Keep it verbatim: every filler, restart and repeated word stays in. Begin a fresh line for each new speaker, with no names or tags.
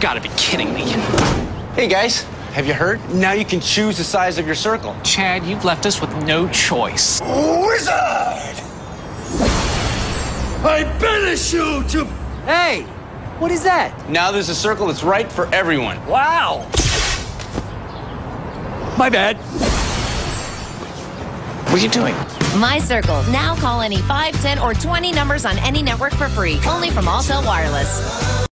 gotta be kidding me.
Hey guys, have you heard? Now you can choose the size of your circle.
Chad, you've left us with no choice.
Wizard! I banish you to...
Hey, what is that?
Now there's a circle that's right for everyone.
Wow.
My bad.
What are you doing?
My Circle. Now call any five, ten, or twenty numbers on any network for free. Only from Alltel Wireless.